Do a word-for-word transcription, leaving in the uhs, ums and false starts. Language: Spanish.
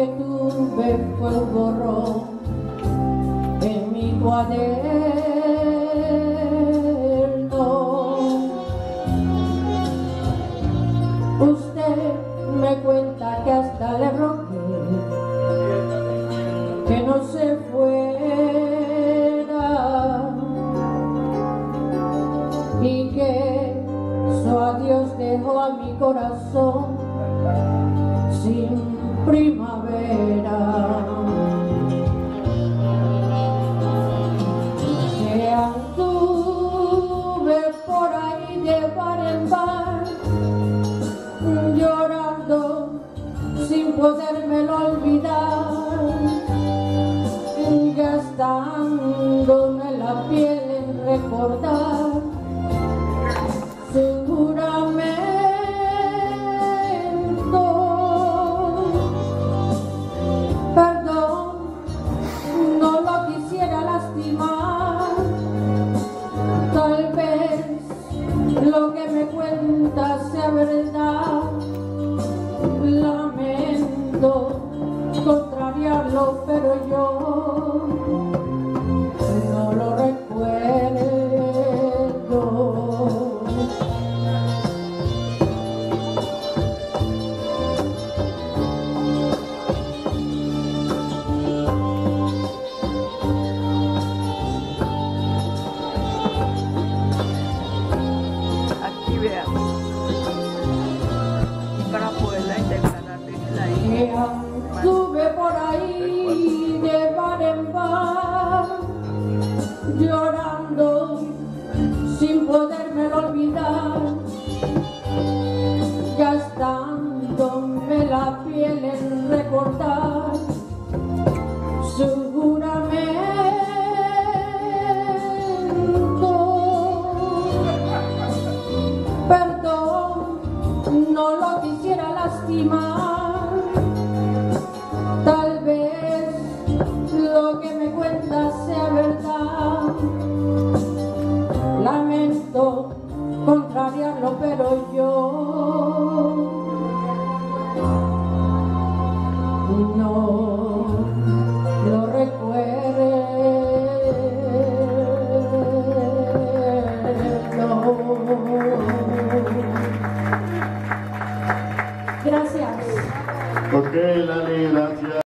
que tuve fue un borrón en mi cuaderno. Usted me cuenta que hasta le rogué que no se fuera y que su adiós dejó a mi corazón sin primavera. Que anduve por ahí de bar en bar llorando sin podérmelo olvidar, gastándome la piel en recordar su juramento. Perdón, no lo quisiera lastimar, tal vez lo que me cuenta sea verdad. Lamento contrariarlo, pero yo no lo recuerdo. Aquí vean, para poderla integrar a la Que anduve por ahí de bar en bar llorando sin podérmelo olvidar, gastándome la piel en recordar su juramento. Perdón, no lo quisiera lastimar, tal vez lo que me cuenta sea verdad. Lamento contrariarlo, pero yo